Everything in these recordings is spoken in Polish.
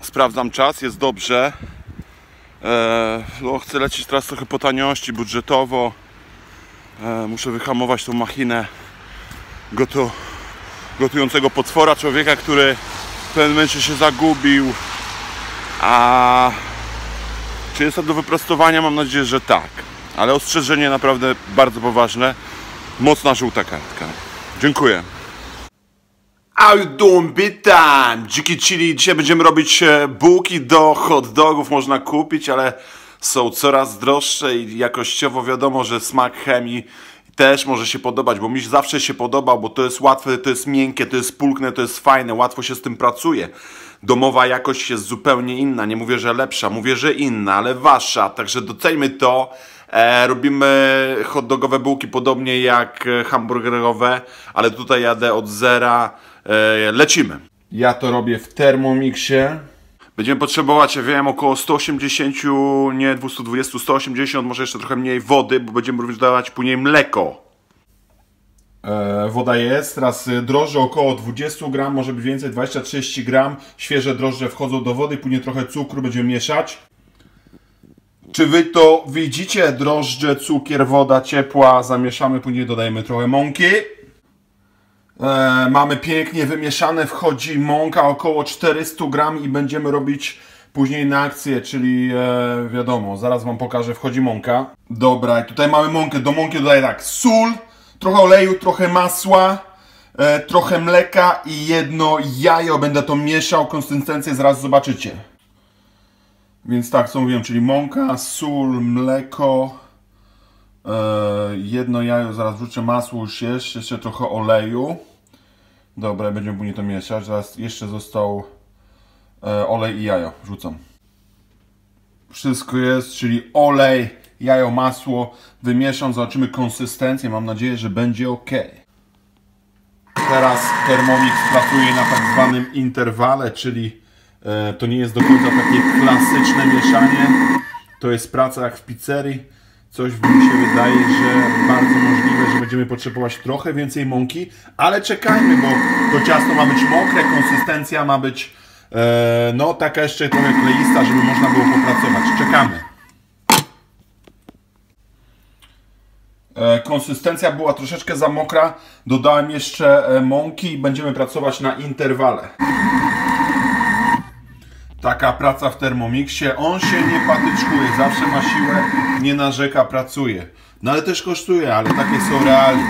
sprawdzam czas, jest dobrze. No, chcę lecieć teraz trochę po taniości, budżetowo. Muszę wyhamować tą machinę gotującego potwora, człowieka, który w pewnym momencie się zagubił. A czy jest to do wyprostowania? Mam nadzieję, że tak. Ale ostrzeżenie naprawdę bardzo poważne. Mocna żółta kartka. Dziękuję. How you doing, big time? Dziki chili. Dzisiaj będziemy robić bułki do hot dogów. Można kupić, ale są coraz droższe i jakościowo wiadomo, że smak chemii też może się podobać, bo mi zawsze się podobał, bo to jest łatwe, to jest miękkie, to jest pulchne, to jest fajne, łatwo się z tym pracuje. Domowa jakość jest zupełnie inna, nie mówię, że lepsza, mówię, że inna, ale wasza, także doceńmy to. Robimy hot dogowe bułki podobnie jak hamburgerowe, ale tutaj jadę od zera, lecimy. Ja to robię w Thermomixie. Będziemy potrzebować, ja wiem, około 180, nie 220, 180, może jeszcze trochę mniej wody, bo będziemy również dawać później mleko. Woda jest, teraz drożdże około 20 gram, może być więcej, 20-30 gram. Świeże drożdże wchodzą do wody, później trochę cukru, będziemy mieszać. Czy wy to widzicie? Drożdże, cukier, woda ciepła, zamieszamy, później dodajemy trochę mąki. Mamy pięknie wymieszane, wchodzi mąka około 400 gram i będziemy robić później na akcję, czyli wiadomo, zaraz wam pokażę, wchodzi mąka. Dobra, tutaj mamy mąkę, do mąki dodaję tak, sól, trochę oleju, trochę masła, trochę mleka i jedno jajo, będę to mieszał, konsystencję zaraz zobaczycie. Więc tak, co mówiłem, czyli mąka, sól, mleko, jedno jajo, zaraz wrzucę masło, już jest, jeszcze trochę oleju. Dobra, będziemy później to mieszać. Zaraz jeszcze został olej i jajo. Wrzucam. Wszystko jest, czyli olej, jajo, masło. Wymieszam, zobaczymy konsystencję. Mam nadzieję, że będzie ok. Teraz Thermomix pracuje na tak zwanym interwale, czyli to nie jest do końca takie klasyczne mieszanie. To jest praca jak w pizzerii. Coś mi się wydaje, że bardzo możliwe, że będziemy potrzebować trochę więcej mąki, ale czekajmy, bo to ciasto ma być mokre, konsystencja ma być no taka jeszcze trochę kleista, żeby można było popracować. Czekamy. Konsystencja była troszeczkę za mokra, dodałem jeszcze mąki i będziemy pracować na interwale. Taka praca w Thermomixie, on się nie patyczkuje, zawsze ma siłę, nie narzeka, pracuje. No ale też kosztuje, ale takie są realia.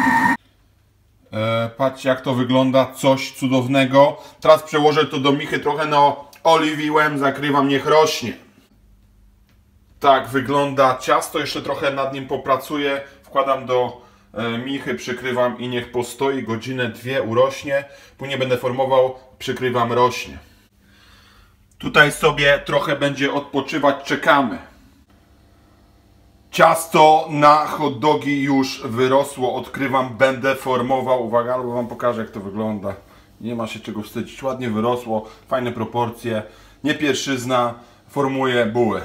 Patrzcie jak to wygląda, coś cudownego. Teraz przełożę to do michy, trochę oliwiłem, zakrywam, niech rośnie. Tak wygląda ciasto, jeszcze trochę nad nim popracuję. Wkładam do michy, przykrywam i niech postoi godzinę, dwie, urośnie. Później będę formował, przykrywam, rośnie. Tutaj sobie trochę będzie odpoczywać, czekamy. Ciasto na hot dogi już wyrosło, odkrywam, będę formował. Uwaga, albo wam pokażę jak to wygląda. Nie ma się czego wstydzić, ładnie wyrosło, fajne proporcje, nie pierszyzna, formuję buły.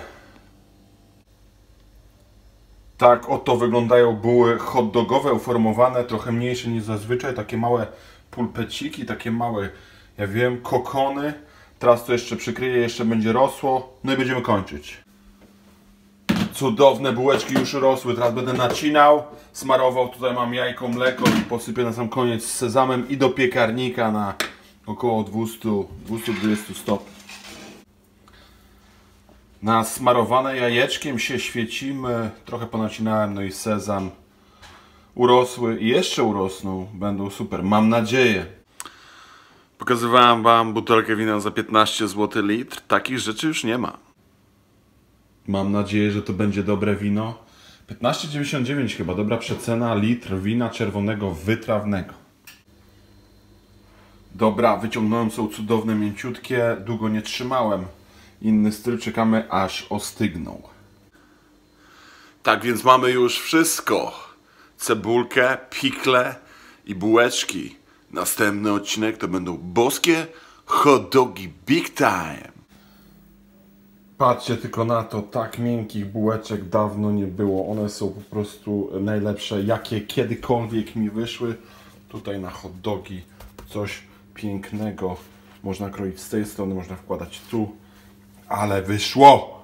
Tak oto wyglądają buły hot dogowe, uformowane, trochę mniejsze niż zazwyczaj, takie małe pulpeciki, takie małe, ja wiem, kokony. Teraz to jeszcze przykryję, jeszcze będzie rosło, no i będziemy kończyć. Cudowne bułeczki już rosły, teraz będę nacinał, smarował, tutaj mam jajko, mleko i posypię na sam koniec z sezamem i do piekarnika na około 200-220 stopni. Na smarowane jajeczkiem się świecimy, trochę ponacinałem, no i sezam. Urosły i jeszcze urosną, będą super, mam nadzieję. Pokazywałem wam butelkę wina za 15 zł litr. Takich rzeczy już nie ma. Mam nadzieję, że to będzie dobre wino. 15,99 chyba, dobra przecena, litr wina czerwonego wytrawnego. Dobra, wyciągnąłem, są cudowne, mięciutkie. Długo nie trzymałem. Inny styl, czekamy aż ostygną. Tak więc mamy już wszystko. Cebulkę, pikle i bułeczki. Następny odcinek to będą boskie hot dogi big time. Patrzcie tylko na to, tak miękkich bułeczek dawno nie było. One są po prostu najlepsze, jakie kiedykolwiek mi wyszły. Tutaj na hot dogi coś pięknego. Można kroić z tej strony, można wkładać tu. Ale wyszło!